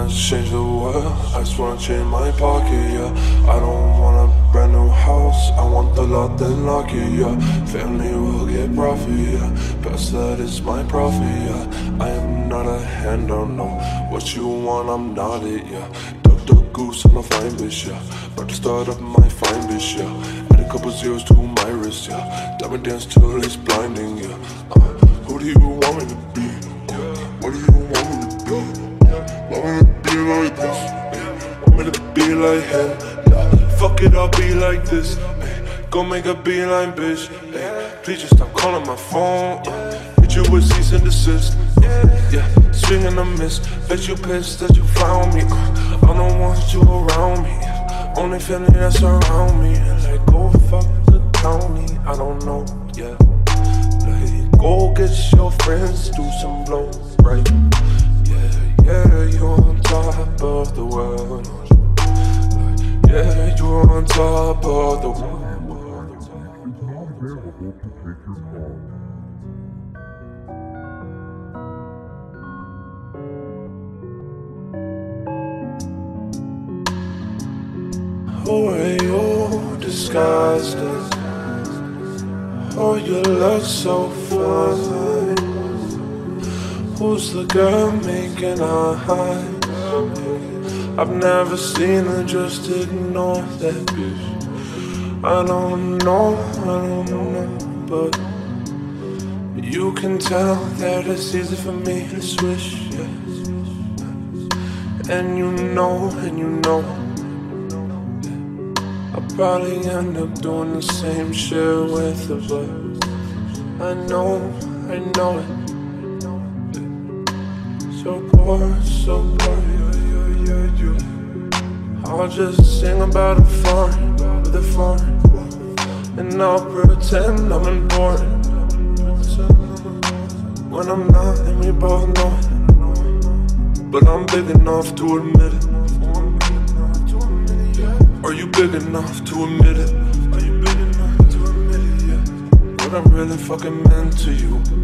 wanna change the world, I just wanna change my pocket, yeah. I don't want a brand new house, I want the lot then lock it, yeah. Family will get profit, yeah. Past that is my profit, yeah. I am not a handout, no. What you want, I'm not it, yeah. Duck goose, I'm a fine bitch, yeah. About to start up my fine bitch, yeah. Add a couple zeros to my wrist, yeah. Diamond dance till it's blinding, yeah. Who do you want me to be? What do you want me to be? Want me to be like this? Want me to be like him? Fuck it, I'll be like this. Go make a beeline, bitch. Please just stop calling my phone. Hit you with cease and desist. Yeah, swing and a miss. Bet you pissed that you found me. I don't want you around me. Only family that's around me. Like, go fuck the county. I don't know, yeah. Like, go get your friends, do some blow, right? Yeah, you on top of the world. Like, yeah, you on top of the world. Who are you disguised as? Oh, you look so fine. Who's the girl making our highs? I've never seen her, just ignore that bitch. I don't know, but you can tell that it's easy for me to switch, yeah. And you know, I'll probably end up doing the same shit with her, but I know it. So poor, yeah. I'll just sing about a foreign, with a foreign, and I'll pretend I'm important when I'm not, and we both know it. But I'm big enough to admit it. Are you big enough to admit it? Are you big enough to admit it, yeah? What I'm really fucking meant to you.